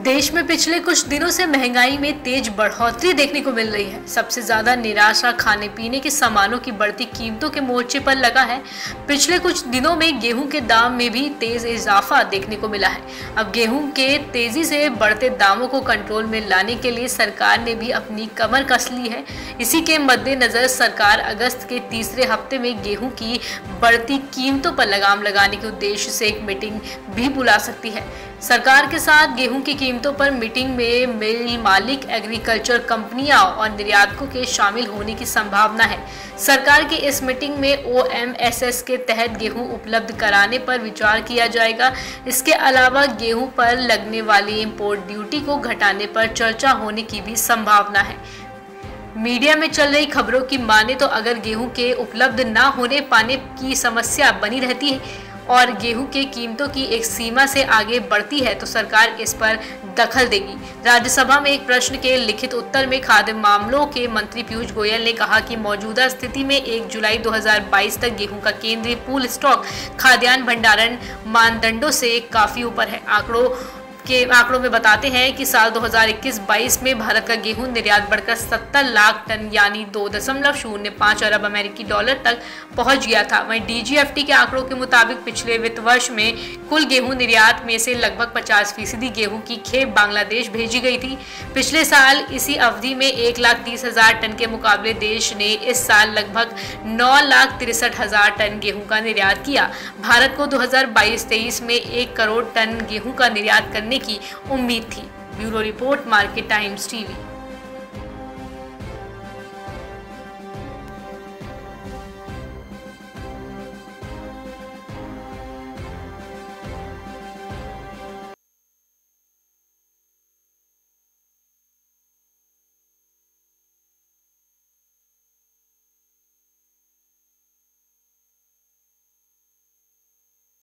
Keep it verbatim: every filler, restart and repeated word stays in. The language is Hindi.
देश में पिछले कुछ दिनों से महंगाई में तेज बढ़ोतरी देखने को मिल रही है। सबसे ज्यादा निराशा खाने पीने के सामानों की बढ़ती कीमतों के मोर्चे पर लगा है। पिछले कुछ दिनों में गेहूं के दाम में भी तेज इजाफा देखने को मिला है। अब गेहूं के तेजी से बढ़ते दामों को कंट्रोल में लाने के लिए सरकार ने भी अपनी कमर कस ली है। इसी के मद्देनजर सरकार अगस्त के तीसरे हफ्ते में गेहूं की बढ़ती कीमतों पर लगाम लगाने के उद्देश्य से एक मीटिंग भी बुला सकती है। सरकार के साथ गेहूं की कीमतों पर मीटिंग में मिल मालिक, एग्रीकल्चर कंपनियां और निर्यातकों के शामिल होने की संभावना है। सरकार की इस मीटिंग में ओ एम एस एस के तहत गेहूं उपलब्ध कराने पर विचार किया जाएगा। इसके अलावा गेहूं पर लगने वाली इंपोर्ट ड्यूटी को घटाने पर चर्चा होने की भी संभावना है। मीडिया में चल रही खबरों की माने तो अगर गेहूं के उपलब्ध ना होने पाने की समस्या बनी रहती है और गेहूं के कीमतों की एक सीमा से आगे बढ़ती है तो सरकार इस पर दखल देगी। राज्यसभा में एक प्रश्न के लिखित उत्तर में खाद्य मामलों के मंत्री पीयूष गोयल ने कहा कि मौजूदा स्थिति में एक जुलाई दो हज़ार बाईस तक गेहूं का केंद्रीय पूल स्टॉक खाद्यान्न भंडारण मानदंडों से काफी ऊपर है। आंकड़ों के आंकड़ों में बताते हैं कि साल दो हज़ार इक्कीस बाईस में भारत का गेहूं निर्यात बढ़कर सत्तर लाख टन यानी दो दशमलव शून्य पाँच अरब अमेरिकी डॉलर तक पहुंच गया था। वहीं डी जी एफ टी के आंकड़ों के मुताबिक पिछले वित्त वर्ष में कुल गेहूं निर्यात में से लगभग पचास फीसदी गेहूं की खेप बांग्लादेश भेजी गई थी। पिछले साल इसी अवधि में एक लाख तीस हजार टन के मुकाबले देश ने इस साल लगभग नौ लाख तिरसठ हजार टन गेहूं का निर्यात किया। भारत को दो हज़ार बाईस तेईस में एक करोड़ टन गेहूं का निर्यात करने की उम्मीद थी। Bureau report, Market Times TV.